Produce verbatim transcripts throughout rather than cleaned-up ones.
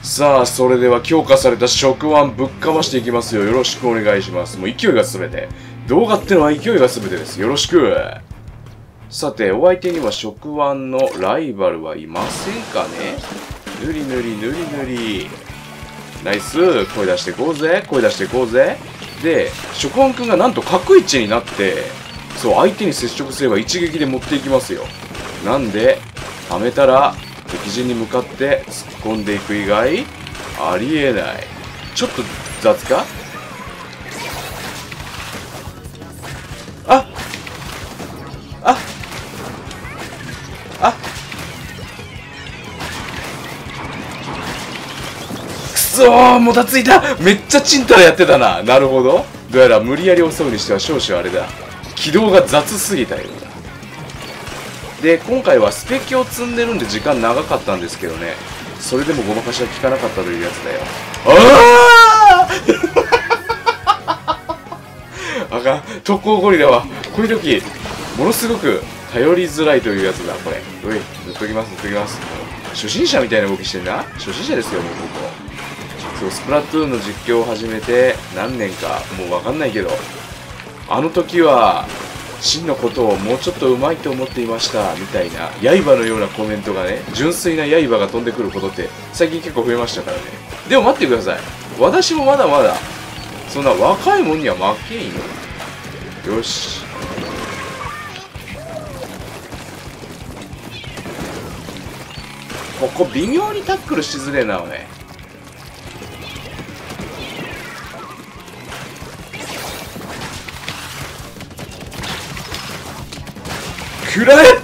さあ、それでは強化された触腕ぶっかましていきますよ。よろしくお願いします。もう勢いが全て。動画ってのは勢いが全てです。よろしく。さて、お相手には触腕のライバルはいませんかね。ぬりぬりぬりぬり。ナイス。声出していこうぜ。声出していこうぜ。で、触腕くんがなんと角位置になって、そう、相手に接触すれば一撃で持っていきますよ。なんで、はめたら、敵陣に向かって突っ込んでいく以外ありえない。ちょっと雑か。あああくそー、もたついた。めっちゃチンタラやってたな。なるほど。どうやら無理やり襲うにしては少々あれだ。軌道が雑すぎたようだ。で、今回はスペキを積んでるんで時間長かったんですけどね、それでもごまかしは効かなかったというやつだよ。あああかん、特攻ゴリラはこういう時ものすごく頼りづらいというやつだ。これおい、塗っときます塗っときます。初心者みたいな動きしてんな。初心者ですよもうここ。そう、スプラトゥーンの実況を始めて何年かもうわかんないけど、あの時は真のことをもうちょっと上手いと思っていましたみたいな刃のようなコメントがね、純粋な刃が飛んでくることって最近結構増えましたからね。でも待ってください、私もまだまだそんな若いもんには負けんよ。よし、ここ微妙にタックルしづれえなおい。くらえ。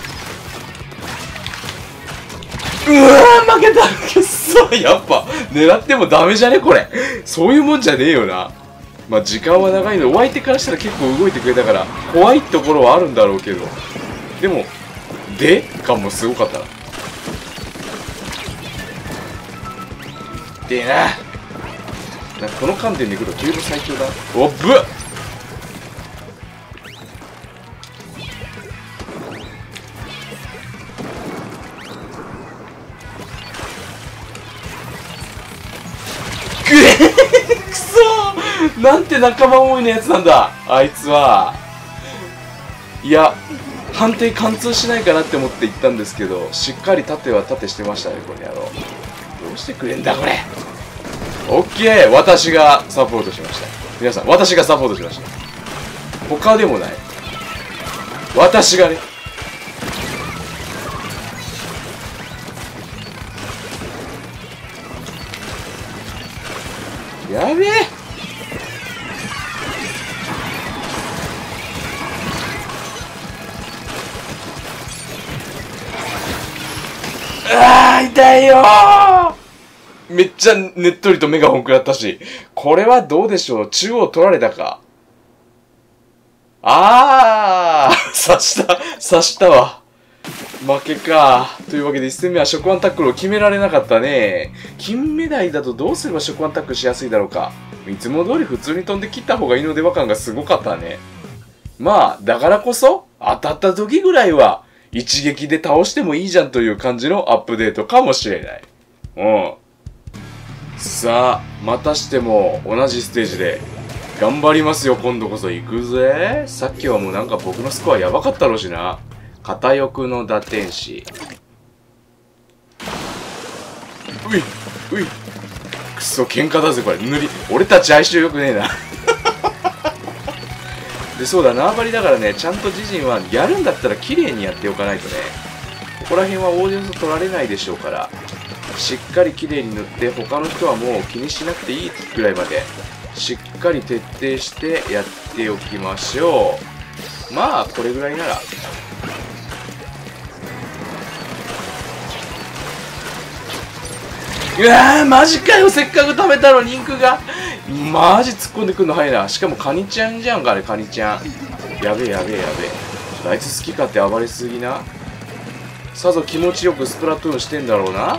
うわー、負けた。くっそ、やっぱ狙ってもダメじゃねこれ。そういうもんじゃねえよな。まあ時間は長いのでお相手からしたら結構動いてくれたから怖いところはあるんだろうけど、でもで感もすごかったな。でえな。なんかこの観点でいくとキューブ最強だ。おっぶっ。くそー、なんて仲間思いのやつなんだあいつは。いや、判定貫通しないかなって思って言ったんですけど、しっかり盾は盾してましたねこれ野郎。どうしてくれんだこれ。オッケー、私がサポートしました。皆さん、私がサポートしました。他でもない、私がね。やべえ。あー痛いよー。めっちゃねっとりと目が本食らったし、これはどうでしょう。中央取られたか。あー刺した刺したわ。負けか。というわけでいち戦目は触腕タックルを決められなかったね。金目鯛だとどうすれば触腕タックルしやすいだろうか。いつも通り普通に飛んで切った方がいいのでは感がすごかったね。まあ、だからこそ、当たった時ぐらいは、一撃で倒してもいいじゃんという感じのアップデートかもしれない。うん。さあ、またしても同じステージで、頑張りますよ、今度こそ行くぜ。さっきはもうなんか僕のスコアやばかったろうしな。片翼の打天使。ういうい。くそ、喧嘩だぜこれ。塗り。俺たち相性良くねえな。で、そうだ、縄張りだからね、ちゃんと自陣はやるんだったら綺麗にやっておかないとね。ここら辺はオーディエンス取られないでしょうから、しっかり綺麗に塗って、他の人はもう気にしなくていいくらいまで、しっかり徹底してやっておきましょう。まあ、これぐらいなら。うわー、マジかよ。せっかく食べたのにインクがマジ突っ込んでくんの早いな。しかもカニちゃんじゃんかあれ。カニちゃんやべえやべえやべえ。あいつ好き勝手暴れすぎな。さぞ気持ちよくスプラトゥーンしてんだろうな。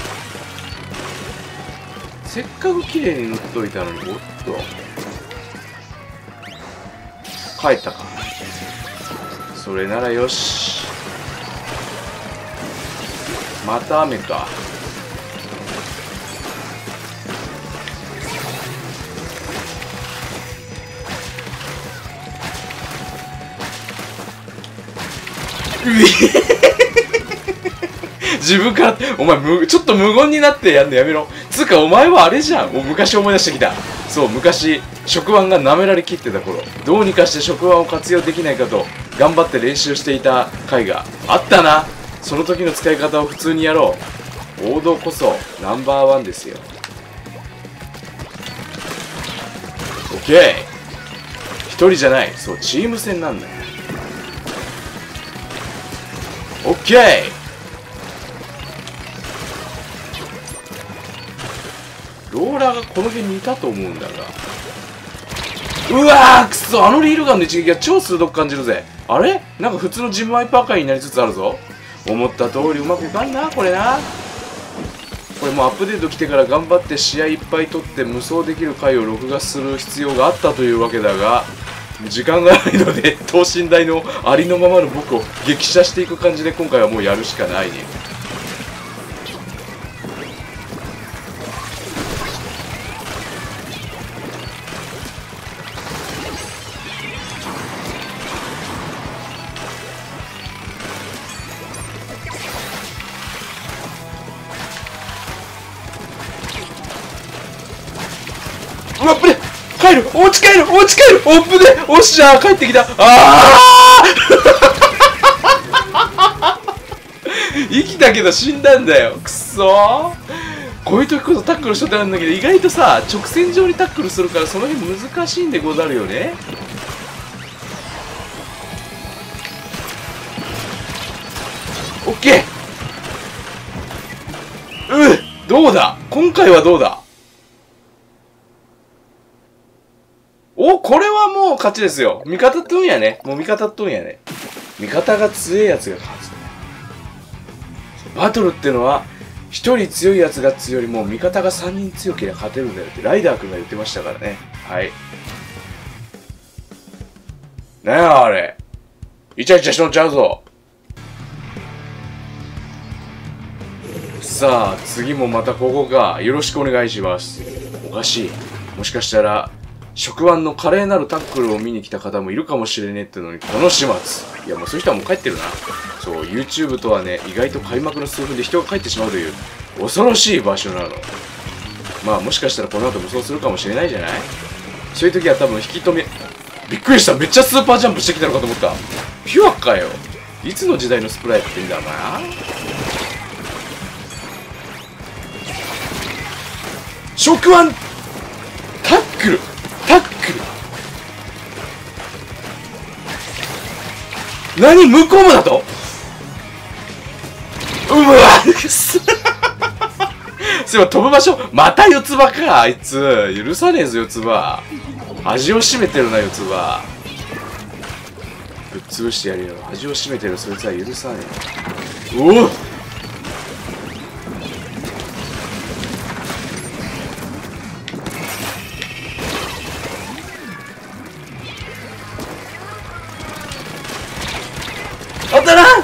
せっかく綺麗に塗っといたのに。おっと帰ったか。それならよし。また雨か。 自分から、お前む、ちょっと無言になってやんのやめろ。つうか、お前はあれじゃん。お昔思い出してきた。そう、昔、触腕が舐められきってた頃、どうにかして触腕を活用できないかと、頑張って練習していた回があったな。その時の使い方を普通にやろう。王道こそ、ナンバーワンですよ。オッケー。一人じゃない。そう、チーム戦なんだよ。オッケー。ローラーがこの辺にいたと思うんだが。うわーくそ、あのリールガンの一撃が超鋭く感じるぜ。あれなんか普通のジムワイパー界になりつつあるぞ。思った通りうまくいかんな、これな。これもうアップデート来てから頑張って試合いっぱい取って無双できる回を録画する必要があったというわけだが、時間がないので、等身大のありのままの僕を激写していく感じで今回はもうやるしかないね。うわっぶね、帰る、お家帰る、お家帰る、おっぶね、おっしゃー、帰ってきた。ああ生きたけど死んだんだよ、くそー。こういう時こそタックルしとってなんだけど、意外とさ、直線上にタックルするからその辺難しいんでござるよね。オッケー。うっ、どうだ、今回はどうだ。お、これはもう勝ちですよ。味方っとんやね。もう味方っとんやね。味方が強いやつが勝つ。バトルってのは、一人強いやつが強いよりも味方が三人強ければ勝てるんだよってライダーくんが言ってましたからね。はい。なんやあれ。イチャイチャしとんちゃうぞ。さあ、次もまたここか。よろしくお願いします。おかしい。もしかしたら、触腕の華麗なるタックルを見に来た方もいるかもしれねえってのに、この始末。いや、もうそういう人はもう帰ってるな。そう、YouTube とはね、意外と開幕の数分で人が帰ってしまうという、恐ろしい場所なの。まあ、もしかしたらこの後もそうするかもしれないじゃない？そういう時は多分引き止め、びっくりした。めっちゃスーパージャンプしてきたのかと思った。ピュアかよ。いつの時代のスプライトってんだな。触腕タックルタックル何向こうもだとうわそういえば飛ぶ場所また四つ葉かあいつ許さねえぞ四つ葉味を占めてるな四つ葉ぶっ潰してやるよ味を占めてるそいつは許さねえおおあったなあ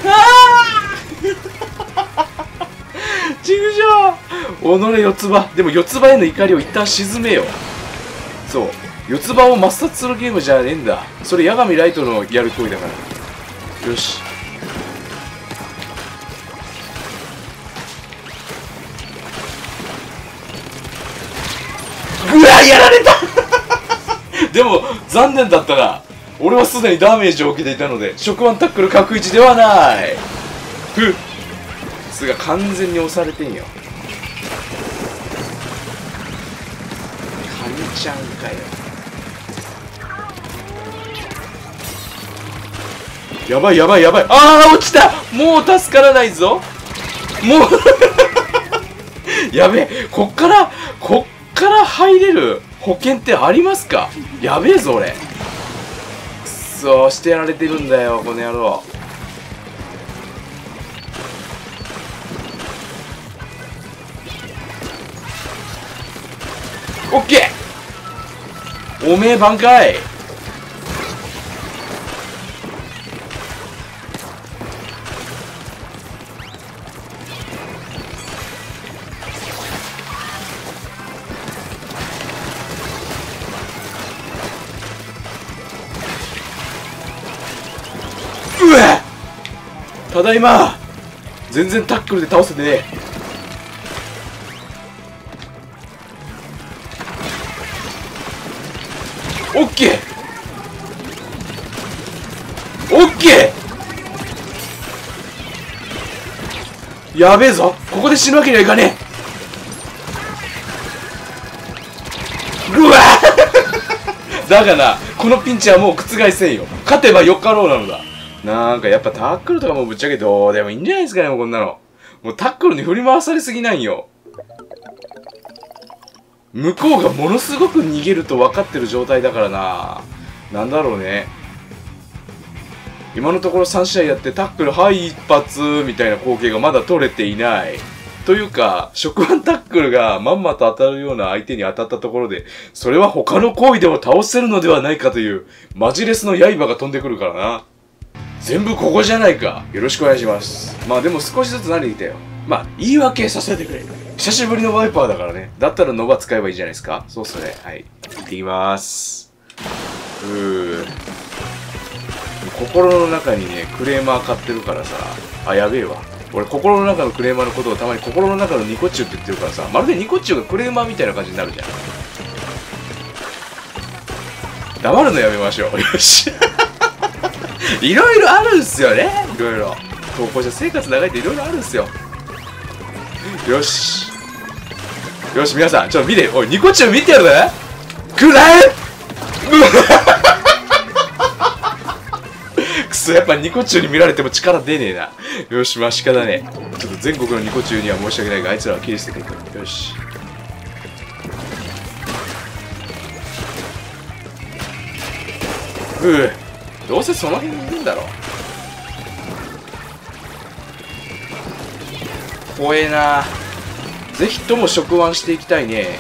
ちぐじょう己四つ葉でも四つ葉への怒りを一旦沈めよそう四つ葉を抹殺するゲームじゃねえんだそれ八神ライトのやる行為だからよしうわやられたでも残念だったな俺はすでにダメージを受けていたので触腕タックル確一ではないふっすが完全に押されてんよカニちゃんかよやばいやばいやばいああ落ちたもう助からないぞもうやべえこっからこっから入れる保険ってありますかやべえぞ俺そうしてやられてるんだよこの野郎オッケーおめえ挽回うわただいま。全然タックルで倒せてねえ。オッケーオッケー。やべえぞ、ここで死ぬわけにはいかねえ。うわだからこのピンチはもう覆せんよ。勝てばよかろうなのだ。なんかやっぱタックルとかもぶっちゃけどうでもいいんじゃないですかね。もうこんなのもうタックルに振り回されすぎないよ。向こうがものすごく逃げると分かってる状態だからな。なんだろうね。今のところさん試合やってタックルはい一発みたいな光景がまだ取れていないというか、触腕タックルがまんまと当たるような相手に当たったところでそれは他の行為でも倒せるのではないかというマジレスの刃が飛んでくるからな。全部ここじゃないか。よろしくお願いします。まあでも少しずつ慣れてきたよ。まあ言い訳させてくれ。久しぶりのワイパーだからね。だったらノバ使えばいいじゃないですか。そうっすね。はい。行ってきます。うー。心の中にね、クレーマー買ってるからさ。あ、やべえわ。俺、心の中のクレーマーのことをたまに心の中のニコチュウって言ってるからさ。まるでニコチュウがクレーマーみたいな感じになるじゃん。黙るのやめましょう。よし。いろいろあるんすよね。いろいろ。投稿者生活長いっていろいろあるんすよ。よし。よし、皆さん、ちょっと見て。おい、ニコチュウ見てるぜ。くらえくそ、やっぱニコチュウに見られても力出ねえな。よし、まあ仕方ねえ。ちょっと全国のニコチュウには申し訳ないが、あいつらは切り捨てていく。よし。うぅ。どうせその辺にいるんだろ。怖えな。ぜひとも触腕していきたいね。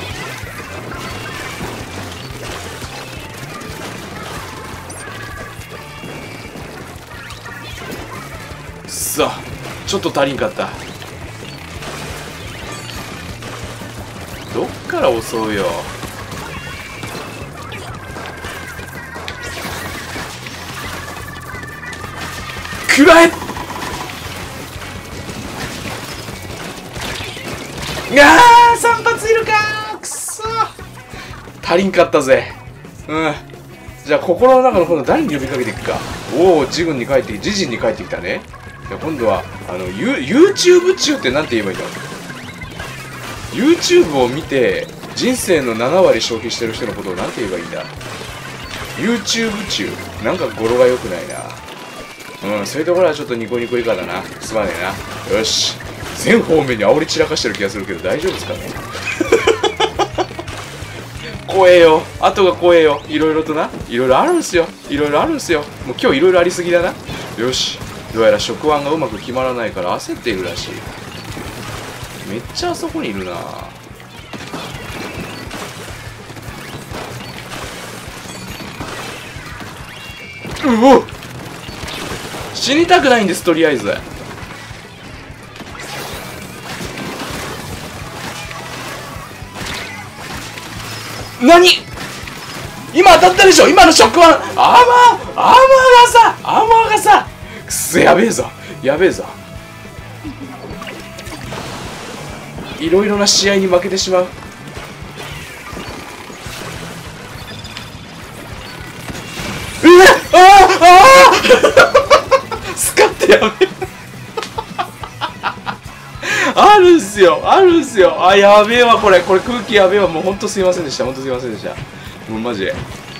くそ、ちょっと足りんかった。どっから襲うよ。くらえ。あー、さん発いるかー。くそー、足りんかったぜ。うん。じゃあ心の中の今度誰に呼びかけていくか。おお、自軍に帰って自陣に帰ってきたね。じゃあ今度はあの YouTube 中ってなんて言えばいいの。 YouTube を見て人生のなな割消費してる人のことをなんて言えばいいんだ。 YouTube 中なんか語呂が良くないな。うん、そういうところはちょっとニコニコ以下だな。すまねえな。よし、全方面に煽り散らかしてる気がするけど大丈夫ですかね。怖えよ、後が怖えよ。いろいろとな、いろいろあるんすよ。いろいろあるんすよ。もう今日いろいろありすぎだな。よし、どうやら触腕がうまく決まらないから焦っているらしい。めっちゃあそこにいるな。うおっ、死にたくないんです、とりあえず。何、今当たったでしょ、今の触腕。アーマーアーマーがさアーマーがさくそ、やべえぞやべえぞ。いろいろな試合に負けてしまう。うわあああスカってやべえ。あるんすよ、あるんすよ。あ、やべえわ、これ、これ空気やべえわ。もうほんとすいませんでした、ほんとすいませんでした。もうマジで。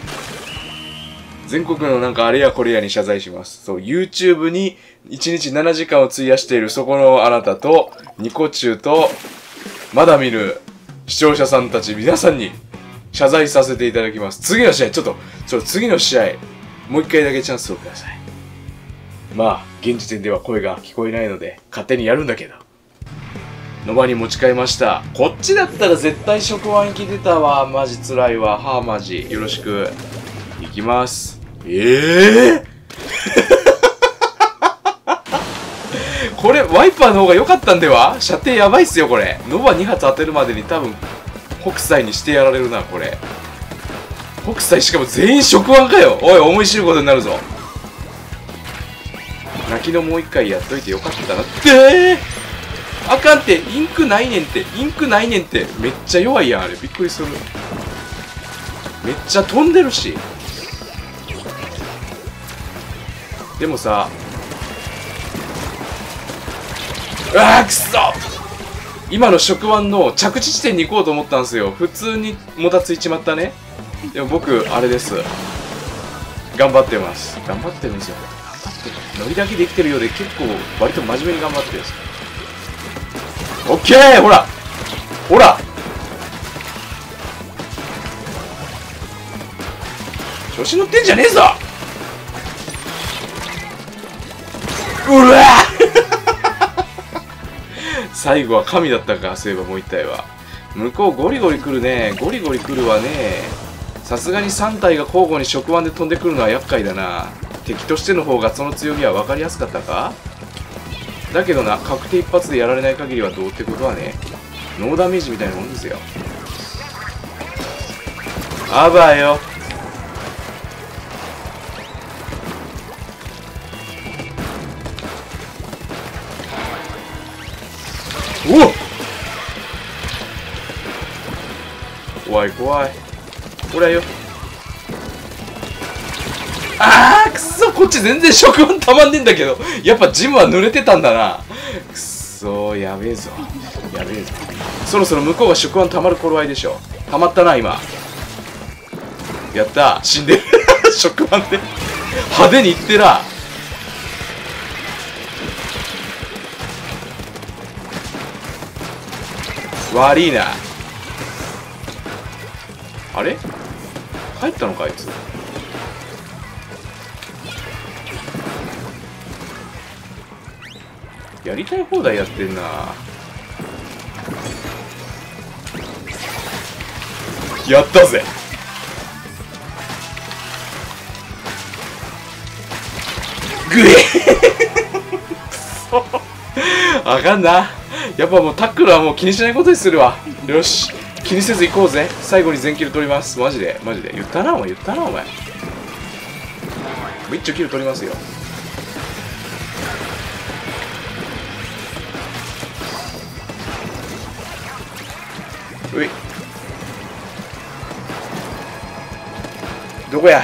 全国のなんかあれやこれやに謝罪します。そう、YouTube にいちにちななじかんを費やしているそこのあなたと、ニコチュウと、まだ見る視聴者さんたち皆さんに謝罪させていただきます。次の試合、ちょっと、ちょっと次の試合、もう一回だけチャンスをください。まあ、現時点では声が聞こえないので、勝手にやるんだけど。ノバに持ち替えました。こっちだったら絶対触腕生きてたわ。マジ辛いわ。はあ、マジ。よろしく。いきます。ええー、これ、ワイパーの方が良かったんでは。射程やばいっすよ、これ。ノバに発当てるまでに多分、北斎にしてやられるな、これ。北斎しかも全員触腕かよ。おい、思い知ることになるぞ。 泣きのもう一回やっといてよかったなって。あかんって、インクないねんって、インクないねんって。めっちゃ弱いやん、あれ。びっくりする。めっちゃ飛んでるし。でもさ、うわーくそ、今の触腕の着地地点に行こうと思ったんですよ。普通にもたついちまったね。でも僕、あれです。頑張ってます。頑張ってるんですよ。頑張ってる。ノリだけで生きてるようで結構割と真面目に頑張ってるんです。オッケー、ほらほら調子乗ってんじゃねえぞ。うわ最後は神だったか、そういえばもう一体は。向こうゴリゴリ来るね。ゴリゴリ来るわね。さすがにさん体が交互に触腕で飛んでくるのは厄介だな。敵としての方がその強みは分かりやすかったか。だけどな、確定一発でやられない限りはどうってことはね。ノーダメージみたいなもんですよ。あばよ。おっ、怖い怖い。ほらよ。あーくそ、こっち全然触腕たまんねえんだけど。やっぱジムは濡れてたんだな。くそー、やべえぞやべえぞ。そろそろ向こうが触腕たまる頃合いでしょ。たまったな今。やったー、死んでる触腕で派手にいってら。悪いな。あれ帰ったのかあいつ。やりたい放題やってんな。やったぜ。グエくそあかんな。やっぱもうタックルはもう気にしないことにするわ。よし、気にせず行こうぜ。最後に全キル取ります。マジでマジで言ったなお前、言ったなお前。一応キル取りますよ。うい、どこや。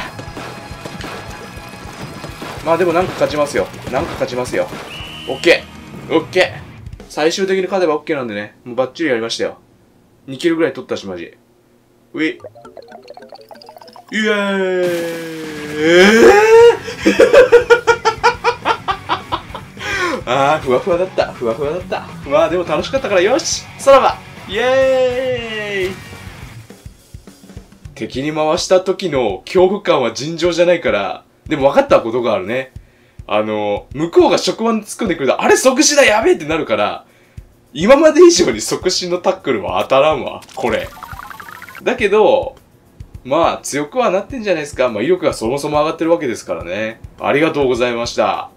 まあでもなんか勝ちますよ。なんか勝ちますよ。オッケーオッケー。最終的に勝てば OK なんでね。もうバッチリやりましたよ。にキルぐらい取ったしマジ。うい、イエーイあー、ふわふわだった。ふわふわだった。まあでも楽しかったからよし、さらばイエーイ。敵に回した時の恐怖感は尋常じゃないから。でも分かったことがあるね。あの、向こうが触腕突っ込んでくると、あれ即死だやべえってなるから、今まで以上に即死のタックルは当たらんわ、これ。だけど、まあ強くはなってんじゃないですか。まあ威力がそもそも上がってるわけですからね。ありがとうございました。